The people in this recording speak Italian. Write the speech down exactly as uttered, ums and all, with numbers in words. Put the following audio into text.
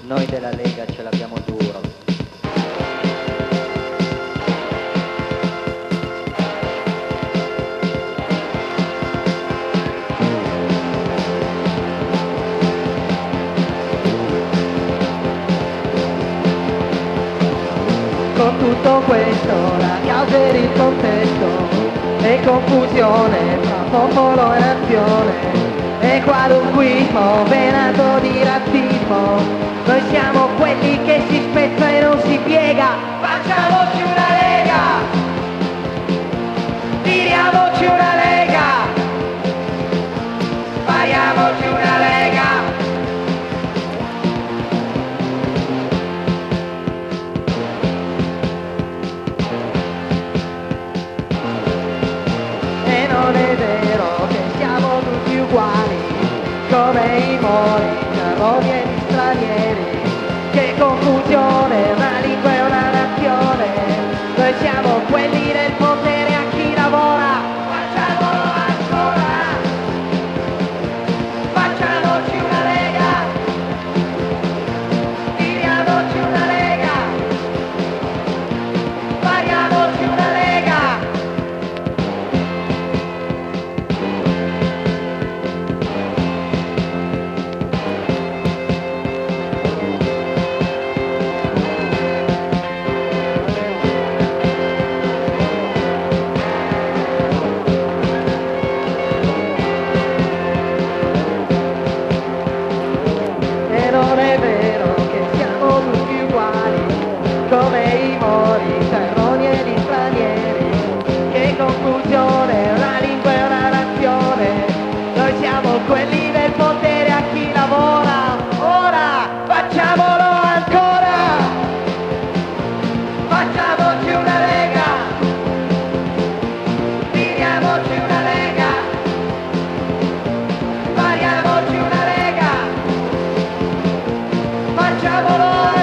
Noi della Lega ce l'abbiamo duro. Con tutto questo la causa e il contesto e confusione fra popolo e nazione e qualunquismo venato di razzismo. Noi siamo quelli che si spezza e non si piega. Facciamoci una lega, tiriamoci una lega, fariamoci una lega. E non è vero che siamo tutti uguali, come i mori, carroni e gli stranieri. Che confusione, una lingua e una nazione. Noi siamo quelli del potere a chi lavora. Facciamolo ancora, facciamoci una lega, tiriamoci una lega, fariamoci una lega. Non è vero che siamo tutti uguali, come i mori, terroni e gli stranieri. Che confusione, una lingua e una nazione. Noi siamo quelli del potere a chi lavora. Ora facciamolo ancora, facciamoci una lega, tiriamoci una lega, fariamoci una lega. Facciamolo